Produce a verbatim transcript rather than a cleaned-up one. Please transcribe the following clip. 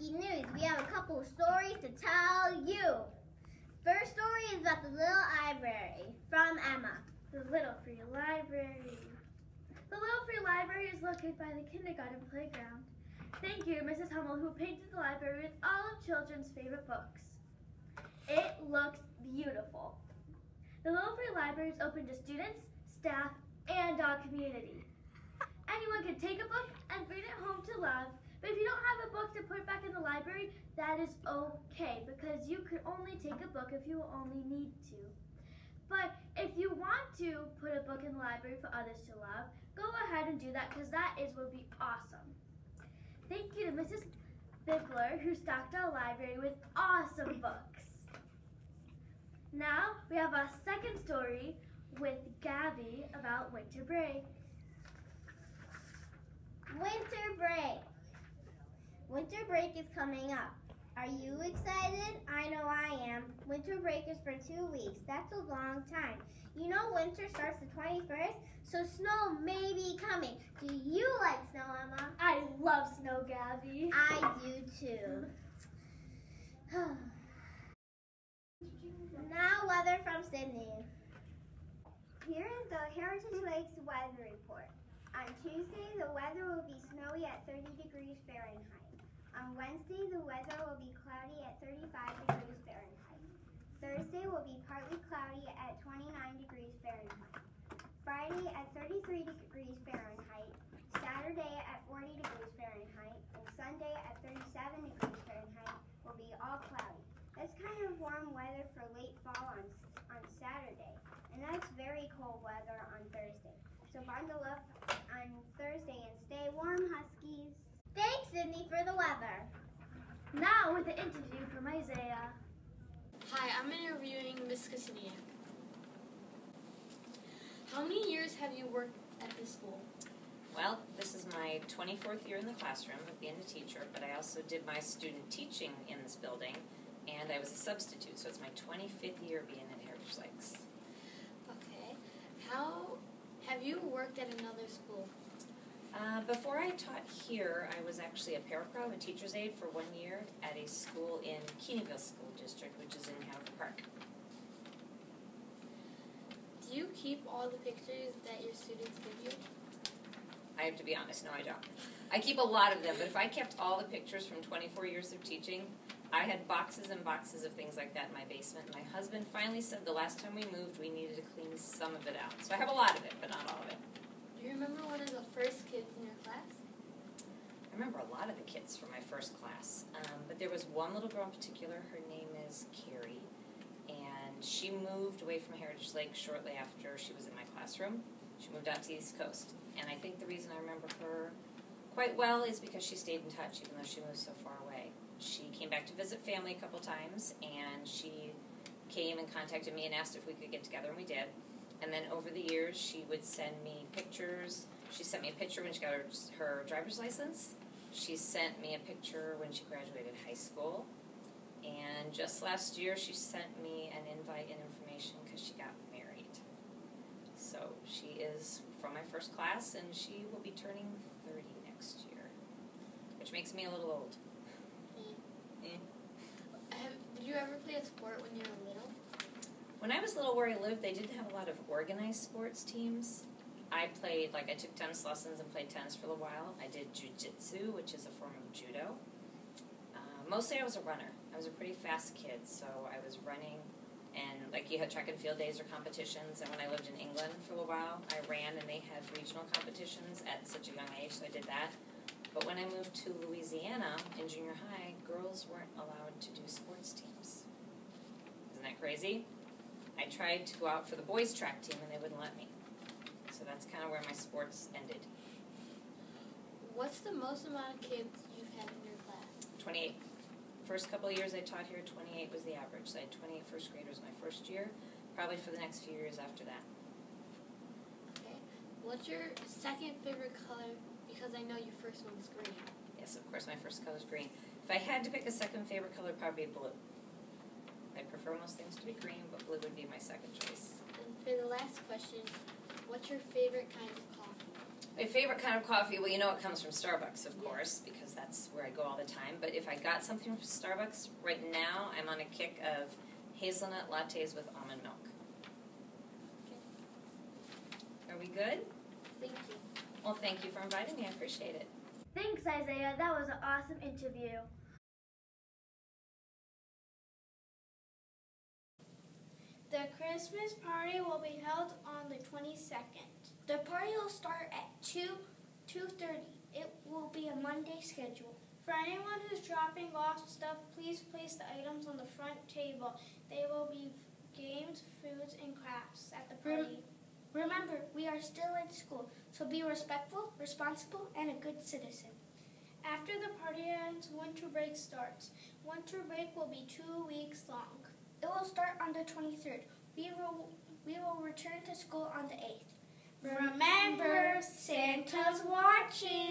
Husky News. We have a couple of stories to tell you. First story is about the Little Library from Emma. The Little Free Library. The Little Free Library is located by the kindergarten playground. Thank you, Missus Hummel, who painted the library with all of children's favorite books. It looks beautiful. The Little Free Library is open to students, staff, and dog community. Anyone can take a book and bring it home to love, but if you don't have a book to put back in the library, that is okay, because you can only take a book if you only need to. But if you want to put a book in the library for others to love, go ahead and do that, because that is would be awesome. Thank you to Missus Bigler, who stocked our library with awesome books. Now we have our second story with Gabby about winter break. Winter break. Winter break is coming up. Are you excited? I know I am. Winter break is for two weeks. That's a long time. You know winter starts the twenty-first, so snow may be coming. Do you like snow, Emma? I love snow, Gabby. I do too. Now weather from Sydney. Here is the Heritage Lakes weather report. On Tuesday, the weather will be snowy at thirty degrees Fahrenheit. On Wednesday, the weather will be cloudy at thirty-five degrees Fahrenheit. Thursday will be partly cloudy at twenty-nine degrees Fahrenheit. Friday at thirty-three degrees Fahrenheit. Saturday at forty degrees Fahrenheit. And Sunday at thirty-seven degrees Fahrenheit will be all cloudy. That's kind of warm weather for late fall on, on Saturday. And that's very cold weather on Thursday. So bundle up on Thursday and stay warm, Huskies. Thanks, Sydney, for the weather. Now with the interview from Isaiah. Hi, I'm interviewing Miss Cassinia. How many years have you worked at this school? Well, this is my twenty-fourth year in the classroom of being a teacher, but I also did my student teaching in this building, and I was a substitute, so it's my twenty-fifth year being at Heritage Lakes. Okay. How have you worked at another school? Uh, before I taught here, I was actually a parapro, a teacher's aide for one year at a school in Keeneyville School District, which is in Hanover Park. Do you keep all the pictures that your students give you? I have to be honest, no I don't. I keep a lot of them, but if I kept all the pictures from twenty-four years of teaching, I had boxes and boxes of things like that in my basement. My husband finally said the last time we moved, we needed to clean some of it out. So I have a lot of it, but not all of it. Do you remember one of the first kids in your class? I remember a lot of the kids from my first class, um, but there was one little girl in particular. Her name is Carrie, and she moved away from Heritage Lake shortly after she was in my classroom. She moved out to the East Coast, and I think the reason I remember her quite well is because she stayed in touch even though she moved so far away. She came back to visit family a couple times, and she came and contacted me and asked if we could get together, and we did. And then over the years, she would send me pictures. She sent me a picture when she got her, her driver's license. She sent me a picture when she graduated high school. And just last year, she sent me an invite and information because she got married. So she is from my first class, and she will be turning thirty next year, which makes me a little old. Mm. Eh. Have, did you ever play a sport when you were little? When I was little where I lived, they didn't have a lot of organized sports teams. I played, like I took tennis lessons and played tennis for a little while. I did jiu-jitsu, which is a form of judo. Uh, mostly I was a runner. I was a pretty fast kid, so I was running, and like you had track and field days or competitions, and when I lived in England for a little while, I ran and they had regional competitions at such a young age, so I did that. But when I moved to Louisiana in junior high, girls weren't allowed to do sports teams. Isn't that crazy? I tried to go out for the boys' track team, and they wouldn't let me. So that's kind of where my sports ended. What's the most amount of kids you've had in your class? twenty-eight. First couple of years I taught here, twenty-eight was the average. So I had twenty-eight first graders my first year, probably for the next few years after that. Okay. What's your second favorite color? Because I know your first one was green. Yes, of course, my first color is green. If I had to pick a second favorite color, probably blue. I prefer most things to be green, but blue would be my second choice. And for the last question, what's your favorite kind of coffee? My favorite kind of coffee, well, you know it comes from Starbucks, of course, because that's where I go all the time. But if I got something from Starbucks, right now I'm on a kick of hazelnut lattes with almond milk. Okay. Are we good? Thank you. Well, thank you for inviting me. I appreciate it. Thanks, Isaiah. That was an awesome interview. The Christmas party will be held on the twenty-second. The party will start at two, two thirty. It will be a Monday schedule. For anyone who's dropping off stuff, please place the items on the front table. There will be games, foods, and crafts at the party. Remember, we are still in school, so be respectful, responsible, and a good citizen. After the party ends, winter break starts. Winter break will be two weeks long. It will start on the twenty-third. We will, we will return to school on the eighth. Remember, Santa's watching.